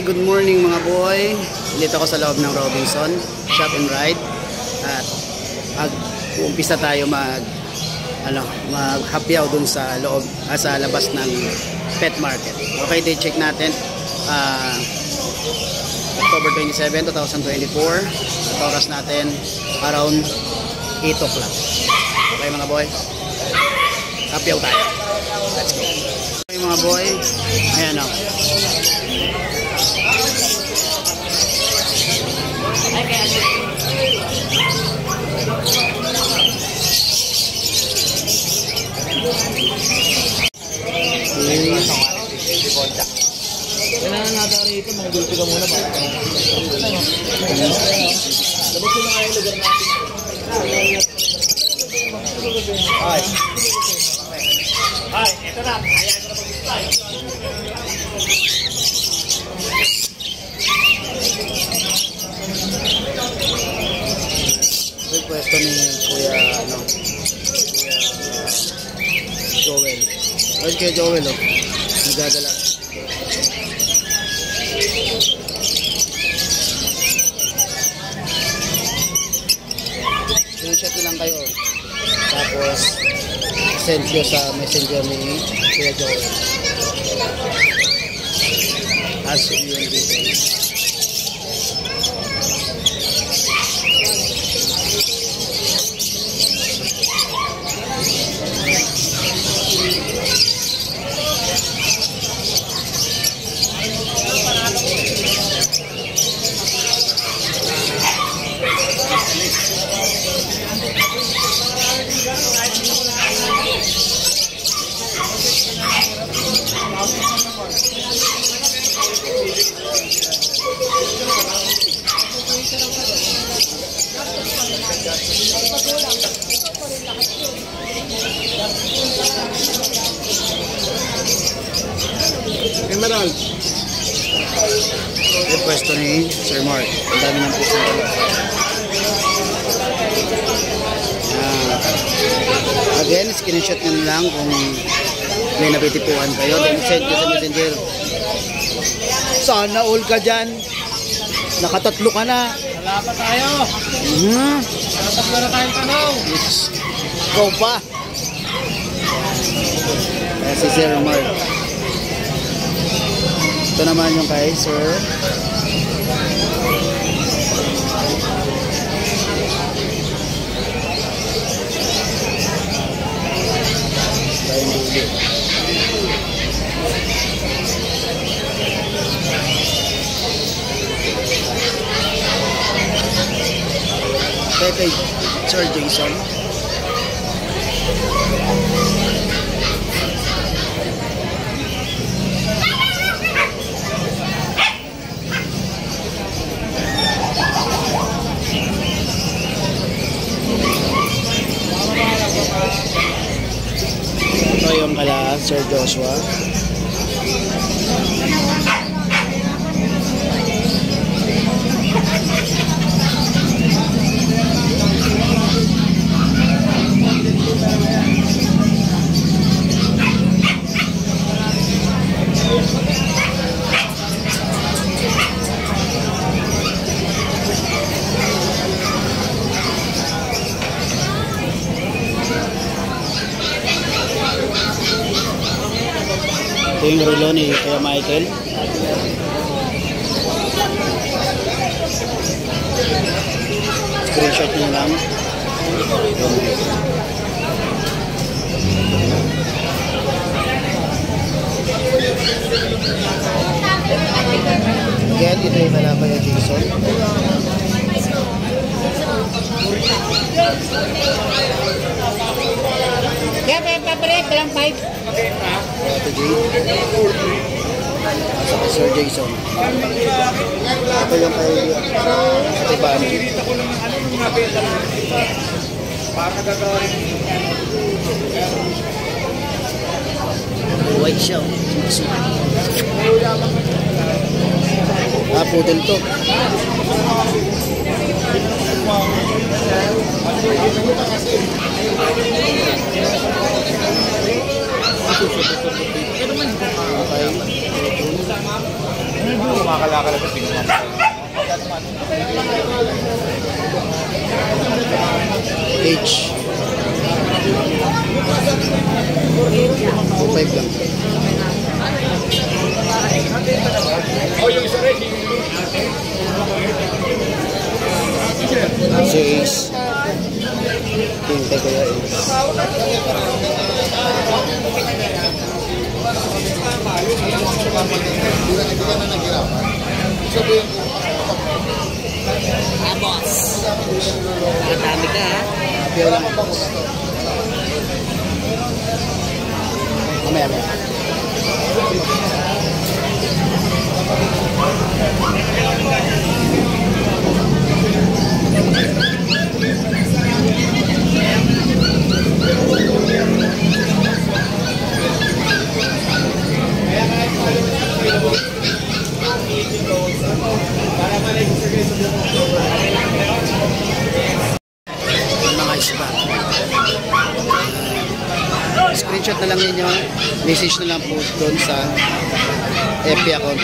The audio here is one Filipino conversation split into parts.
good morning mga boy. Dito ako sa loob ng Robinson Shop and Ride. At mag-uumpisa tayo maghapyaw dun sa loob, sa labas ng pet market. Okay, date check natin. October 27, 2024. At oras natin around 8 o'clock. Okay mga boy, hapyaw tayo. Let's go. Okay mga boy, ayan o. Kailangan natin rito, manggulpi ka muna ba? Labas ko na kayo lugar natin. Ay, ito na. Ayan ko na mag-display. Ito yung pwesto ni Kuya Joel. Ayun kaya Joel nagdadala. Screenshot nyo lang kayo, tapos send nyo sa messenger ni Kuya Joel as yung details. Emerald. Yung pwesto ni Sir Mark. Ang dami ng puso pala. Again, screenshot nyo lang kung may nabitipuan kayo. Then send nyo sa messenger. Sana all ka dyan. Nakatatlo ka na. Wala pa tayo. Nakatatlo na tayong tanong. Go pa. Ayan si Sir Mark. Ito naman yung kay Sir kay Sir Jason. Ito yung kala Sir Joshua. Ito yung relo ni Kuya Michael. Screenshot nyo lang. Again, ito yung kala Kuya Jason. Kaya papalit lang 5. Ate Jade. At Sir Jason. Ito yung kay Ate Bani. White shell. Poodle to. Okay. kumakalakala sa tingin naman. H. 2.5 lang. Oh, yung isa rin. Si Ace. Hintay ko yung Ace. Boss. Nakatami ka ha? Piyaw lang ako. Mamaya mo. Mga isba. Screenshot na lang ninyo, message na lang po doon sa FB account.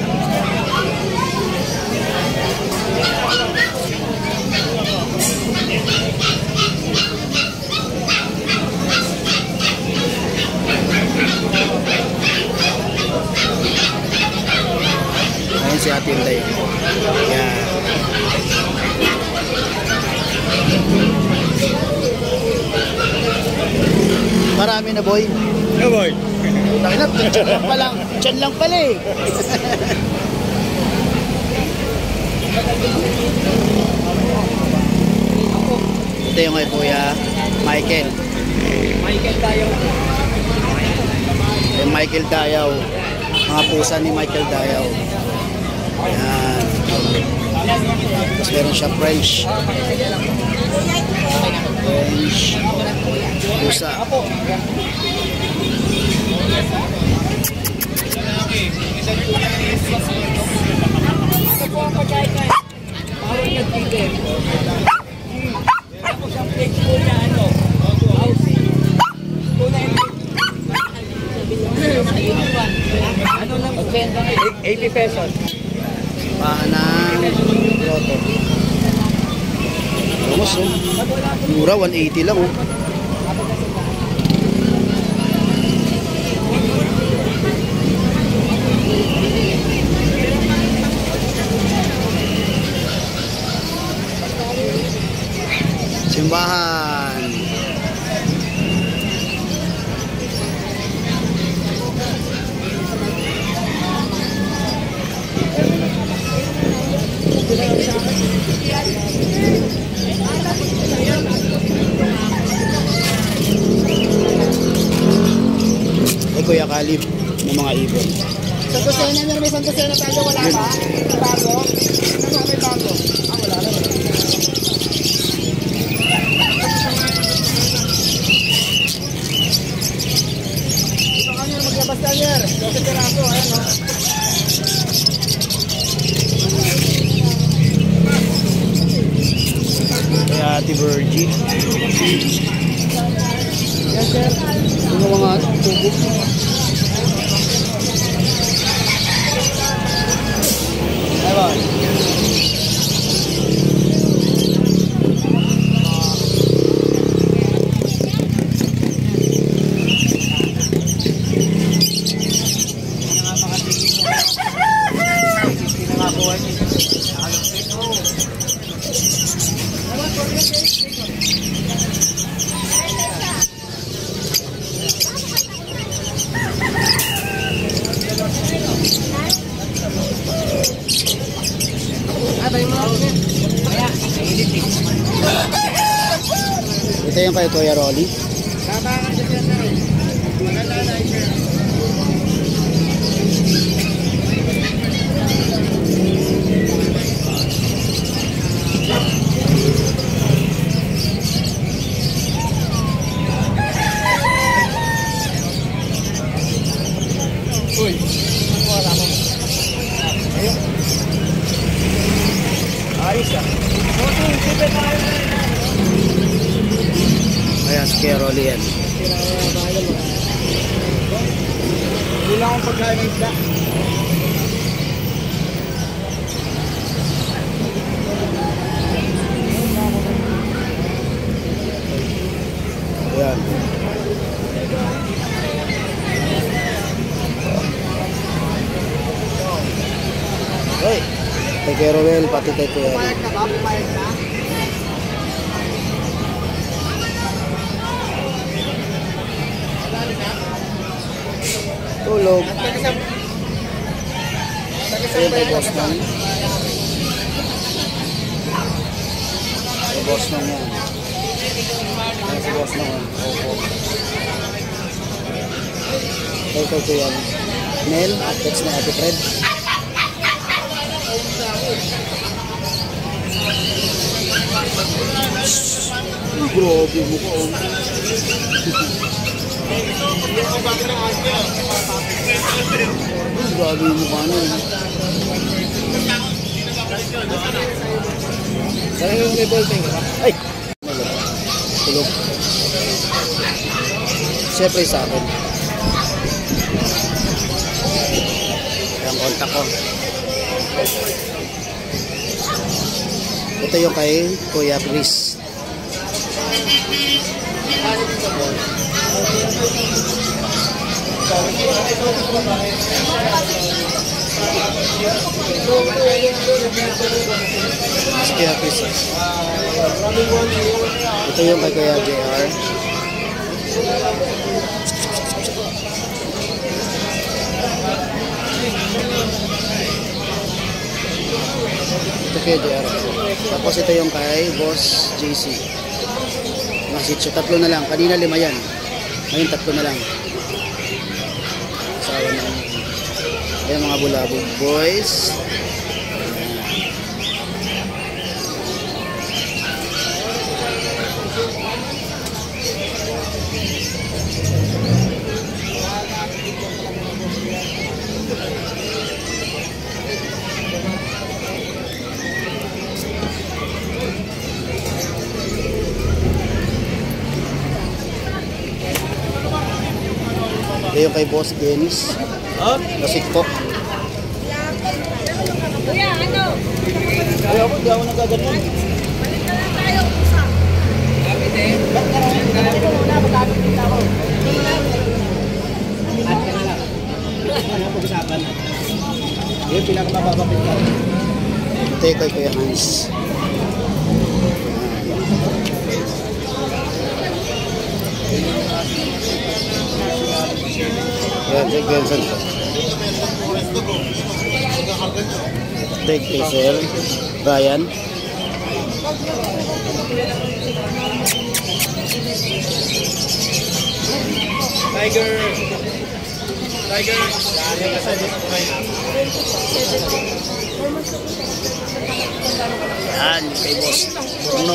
Ayan si Ate Inday. Ayan. Marami na, boy. No, boy. Tiyan lang pa lang. Tiyan lang pala eh. Ito yung kay Kuya Michael. Michael tayo. Kay Michael Dayaw. Mga pusa ni Michael Dayaw. Ayan. Tapos meron siya French. French. Pusa. Ito po ang pagkain na. Bawal nag-ticket. Meron po siyang plate po na ano. Housing. Ito na yung ano lang 80 pesos. Pahan ng loto. Lumos oh. Mura, 180 lang oh. Simbahan. Ay Kuya Kalib ng mga ibon. Sa dosena nyo, may isang dosena tayo, wala ba? May bago? Ano may bago? Wala na. Ito kanya, maglabas na niya. 12 piraso, ayan o. Kaya Ate Virgie. Yes, sir. Ano mga tubo? Ayun. Ito yung kay Kuya Rolly. Uy. Ayos ah. Ayan, si Kuya Rolly yan. Hindi lang akong pagkain ng isda. Ay, kay Kuya Roel, pati kay Kuya. Pumayag na ba? Pumayag na? Tulog. Tagasam. Ayun kay Boss Nong. Kay Boss Nong yan. Ayun si Boss Nong. Opo. Kay Kuya Mel, text na Ate Fred. Grabe mo ko. Grabe mo ka ano. Kaya yung kay Bolting. Ay! Tulog. Siyempre sa akin. Yung kontak ko. Ito yung kay Kuya Chris. Kuya Chris. Ito yung kay Kuya JR. Ito kay JR. Tapos ito yung kay Boss JC. Masitso, tatlo na lang. Kanina 5 yan. Ngayon 3 na lang. Sawa na. Ayan mga bulabog boys. Ito yung kay Boss Dennis. Lasik po. Kuya, ano? Ayaw ko, di ako nagaganon. Balik na lang tayo, usap. Kapit eh. Ba't ka rin? Alam ko muna, magkabit din ako. At ka na lang. Ano pag-usapan? Yung pinakamababapit ka. Ito yung kay Kuya Hans. Yan, Jake Benson. Take Hazel. Brian. Tiger. Yan, kay Boss Bruno.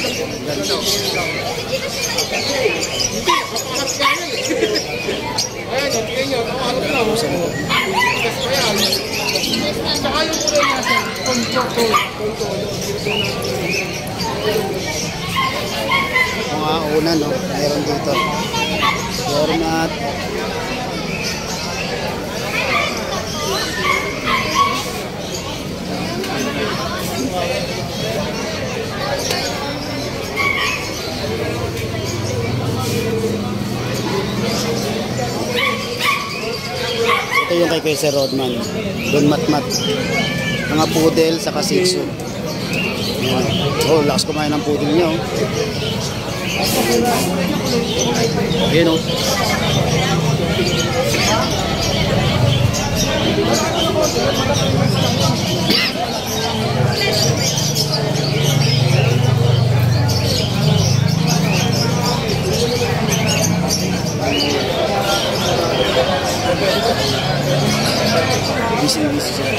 Ayan, tingnan nyo. Ano na? Tigas pa yan. Saka yung kulay natin. Control. Mga una, no? Meron dito. Format. Ito yung kay Sir Rodman. Don Matmat. Mga poodle sa Shih Tzu. Oh, lakas kumain ng poodle niya. Oh. Ayan oh. Busy sila.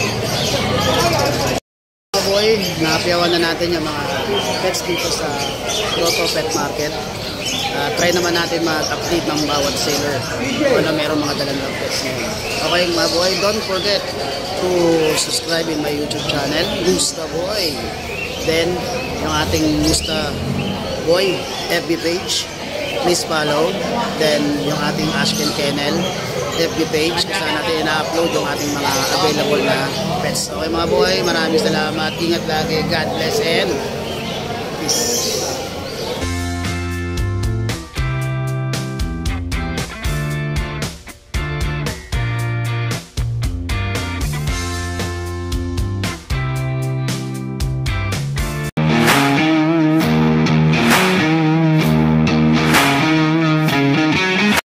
Mga boy, napiawan na natin yung mga pets dito sa Grotto Pet Market. Try naman natin mag-update ng bawat seller kung ano meron mga dalang pets ngayon. Okay mga boy, don't forget to subscribe in my YouTube channel, Musta Boy. Then, yung ating Musta Boy FB page, please follow. Then, yung ating Ashken Kennel FB page, kung saan natin ina-upload yung ating mga available na pets. Okay mga boy, maraming salamat. Ingat lagi. God bless and